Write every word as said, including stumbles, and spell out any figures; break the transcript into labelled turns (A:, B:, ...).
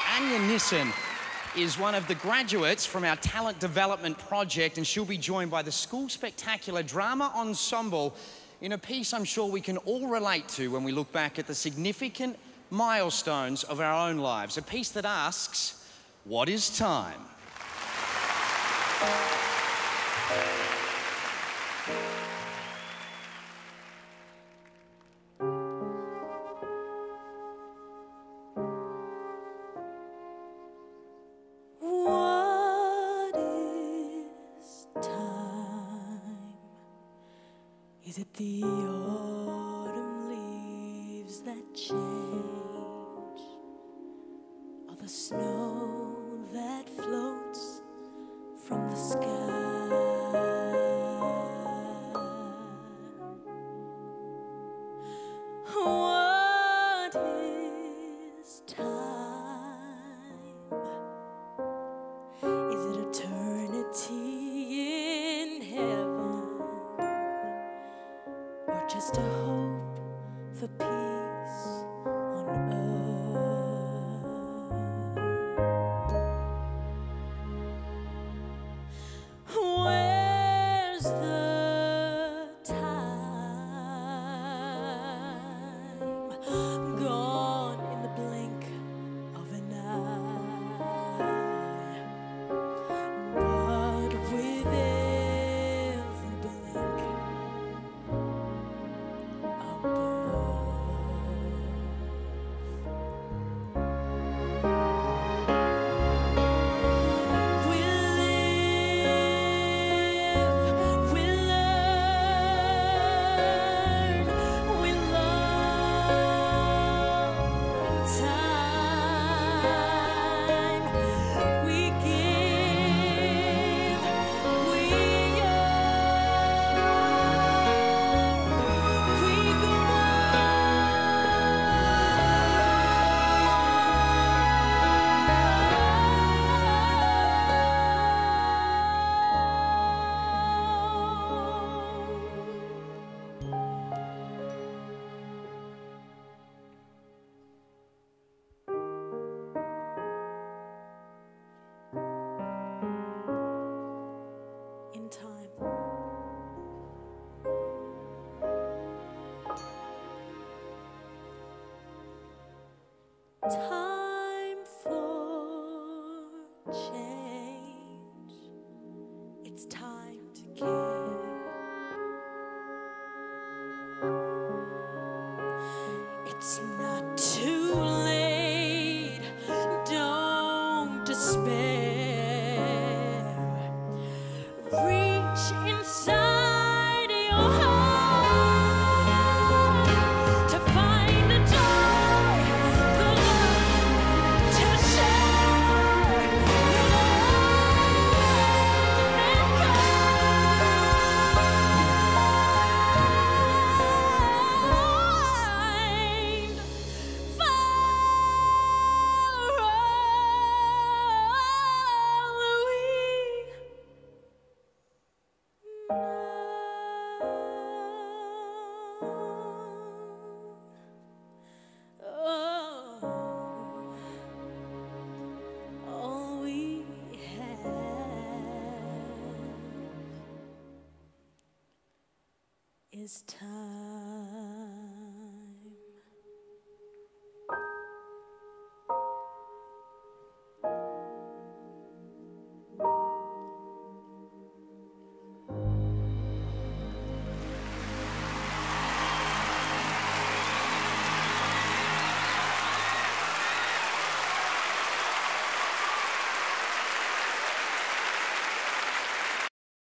A: Anja Nissen is one of the graduates from our talent development project, and she'll be joined by the School Spectacular Drama Ensemble in a piece I'm sure we can all relate to when we look back at the significant milestones of our own lives. A piece that asks, what is time?
B: Is it the autumn leaves that change, or the snow that floats from the sky? What is time? Is it eternity in heaven, or just a hope for peace on earth? Where's the time? Gone in the blink of an eye. But with every blink, in time. Time for change. It's time to care. It's not too late. Don't despair. Reach inside your heart to find the joy, the love to share. Let go. All we have is time.